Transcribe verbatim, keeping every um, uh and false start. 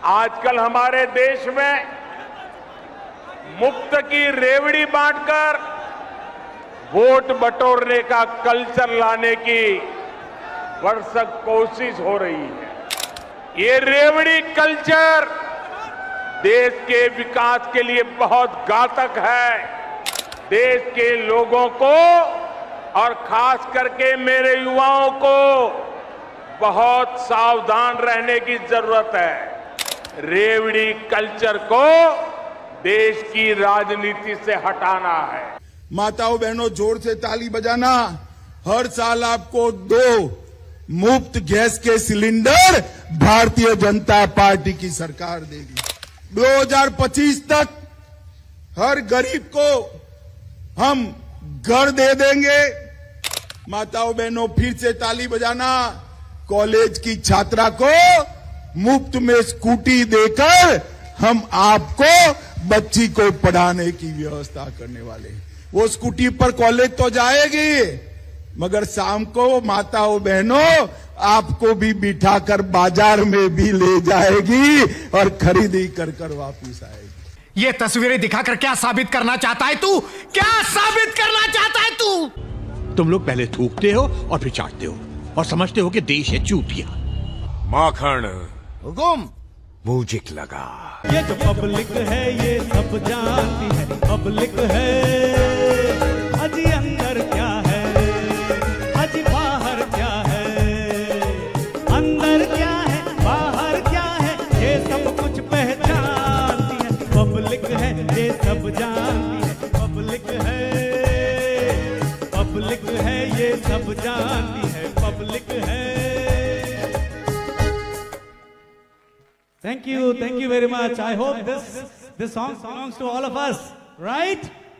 आजकल हमारे देश में मुफ्त की रेवड़ी बांटकर वोट बटोरने का कल्चर लाने की भरसक कोशिश हो रही है। ये रेवड़ी कल्चर देश के विकास के लिए बहुत घातक है। देश के लोगों को और खास करके मेरे युवाओं को बहुत सावधान रहने की जरूरत है। रेवड़ी कल्चर को देश की राजनीति से हटाना है। माताओं बहनों, जोर से ताली बजाना। हर साल आपको दो मुफ्त गैस के सिलेंडर भारतीय जनता पार्टी की सरकार देगी। दो हज़ार पच्चीस तक हर गरीब को हम घर दे देंगे। माताओं बहनों, फिर से ताली बजाना। कॉलेज की छात्रा को मुफ्त में स्कूटी देकर हम आपको बच्ची को पढ़ाने की व्यवस्था करने वाले। वो स्कूटी पर कॉलेज तो जाएगी, मगर शाम को माताओं बहनों आपको भी बिठाकर बाजार में भी ले जाएगी और खरीदी कर कर वापिस आएगी। ये तस्वीरें दिखाकर क्या साबित करना चाहता है तू? क्या साबित करना चाहता है तू? तुम लोग पहले थूकते हो और फिर चाटते हो और समझते हो कि देश है चूतिया। माखन हुकुम मुझिक लगा। ये जो पब्लिक है ये सब जानती है, पब्लिक है। अजी अंदर क्या है, अजी बाहर क्या है, अंदर क्या है, बाहर क्या है, ये सब कुछ पहचानती है। पब्लिक है ये सब जानती है, पब्लिक है, पब्लिक है ये सब जानती है, पब्लिक है। Thank you, thank you very much. I hope this this song belongs to all of us, right?